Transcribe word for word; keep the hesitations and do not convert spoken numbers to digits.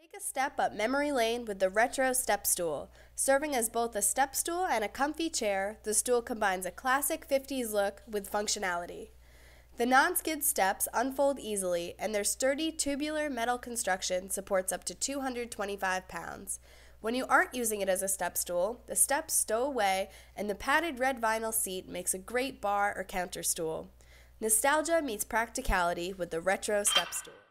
Take a step up memory lane with the retro Stepstool. Serving as both a step stool and a comfy chair, the stool combines a classic fifties look with functionality. The non-skid steps unfold easily, and their sturdy tubular metal construction supports up to two hundred twenty-five pounds. When you aren't using it as a step stool, the steps stow away, and the padded red vinyl seat makes a great bar or counter stool. Nostalgia meets practicality with the retro Stepstool.